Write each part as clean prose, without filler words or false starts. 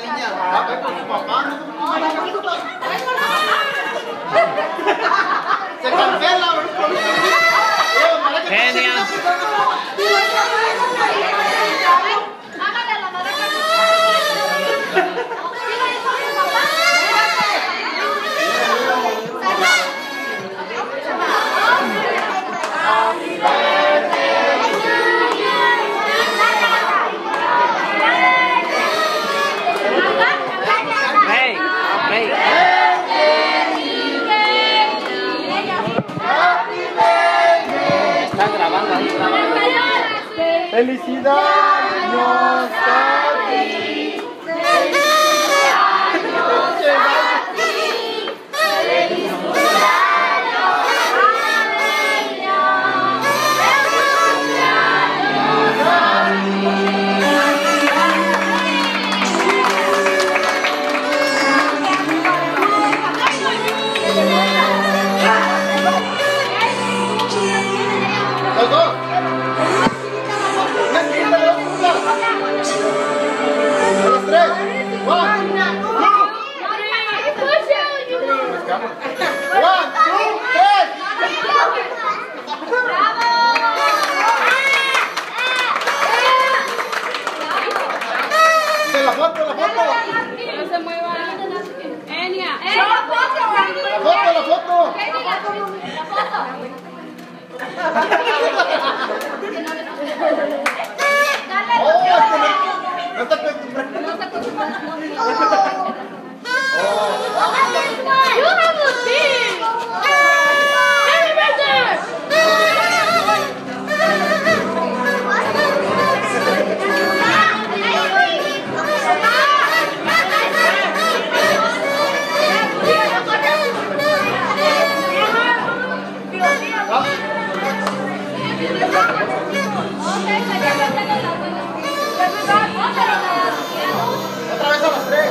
niña. Va con su papá, ¿no? Se cancela, Genial. ¡Felicidad! ¡Nos a ti! ¡Los dos! ¡Los tres! ¡One! ¡One, two, tres! ¡La foto, la foto! No se mueva. Enia. ¡La foto, la foto! No te acostumbras. No te acostumbras. You have a thing! Hey, right there! Otra vez a las tres.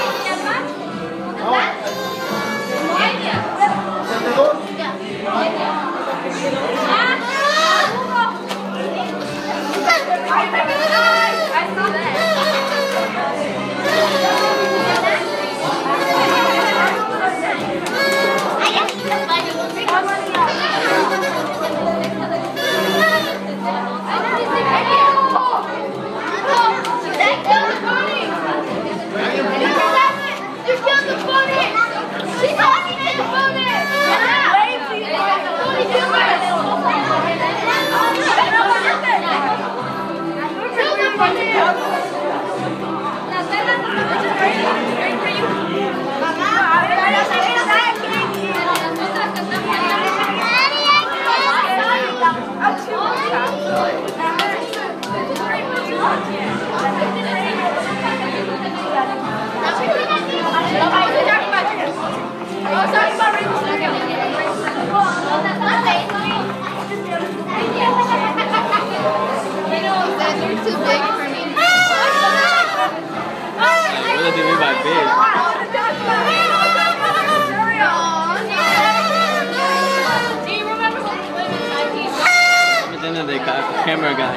The camera guy.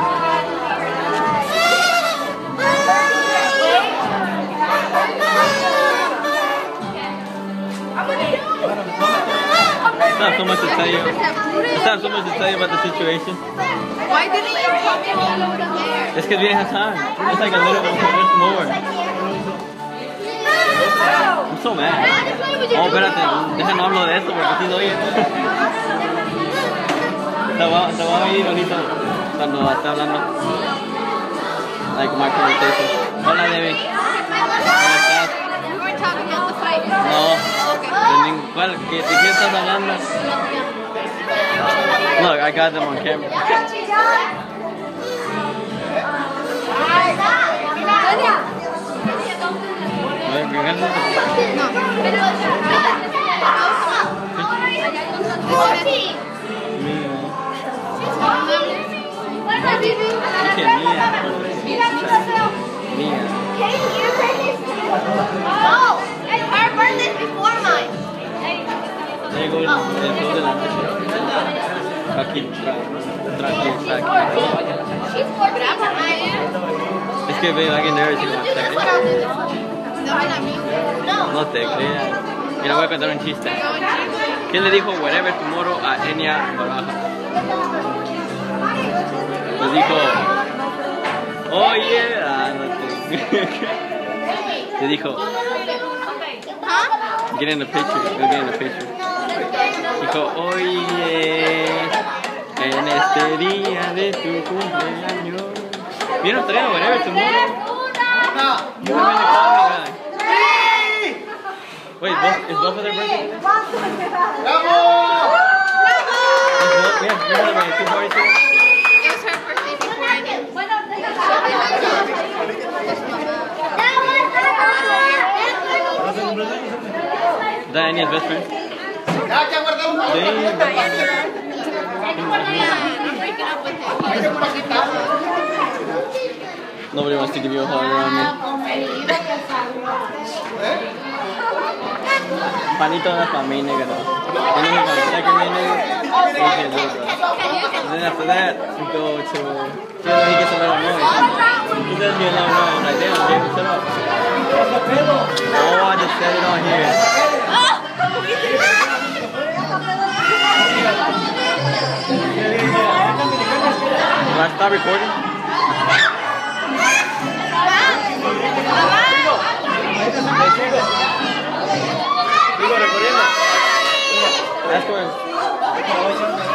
It's not so much to tell you. It's not so much to tell you about the situation. Why didn't you come in all over there? It's because we didn't have time. It's like a little bit more. I'm so mad. Oh, espérate. Déjame hablar de eso porque si no oye. Te voy a oír ahorita cuando esté hablando. Like my conversation. Hola, Debbie. ¿Cómo estás? We were talking about the fight. No. ¿Cuál? ¿De qué estás hablando? Look, I got them on camera. Mía. No, her birthday's before mine. Llegó el show de la noche. Aquí, She's 14. Es que veo a alguien there. también a mí. No te creas. Mira, voy a contar un chiste. ¿Quién le dijo wherever tomorrow a Enya Baraja? Le dijo, oh yeah. No te... Le dijo, get in the picture. Go get in the picture. Dijo, oye, en este día de tu cumpleaños. ¿Vieron todavía wherever tomorrow? You were gonna call me, guys. Wait, is both of their birthdays? ¡Bravo! We have 2 parties today? It was her birthday before I did. Is that Anya's best friend? Ya guardamos la Damn. I'm breaking up with him. Nobody wants to give you a hug around me. Panito de la familia, nigga. Then we go second minute. And then after that, we go to. He gets a little annoyed. He does get a little annoyed. I'm like, damn, David, shut up. Oh, I just said it on here. Do I stop recording? That's where.